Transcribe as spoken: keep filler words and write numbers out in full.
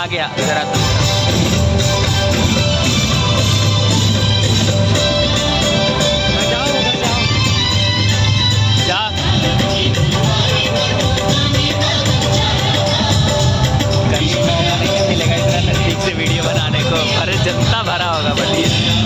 गया जरा सा। मिलेगा इतना नजदीक से वीडियो बनाने को, अरे जनता भरा होगा बल्कि।